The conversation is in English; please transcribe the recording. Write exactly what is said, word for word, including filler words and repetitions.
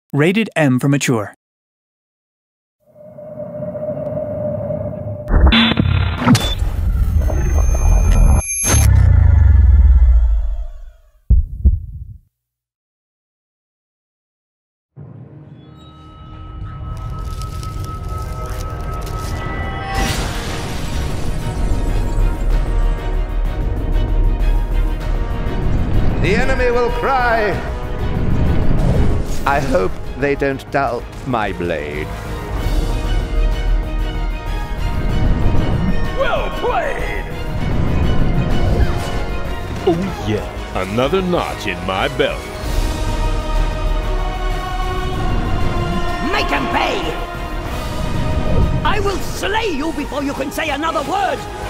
Rated M for mature. The enemy will cry. I hope they don't doubt my blade. Well played! Oh yeah, another notch in my belt. Make him pay! I will slay you before you can say another word!